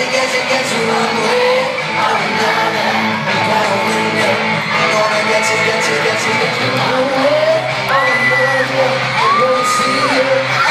you one way or another. You gotta win it. I'm gonna get you one way or another. I'm gonna see you.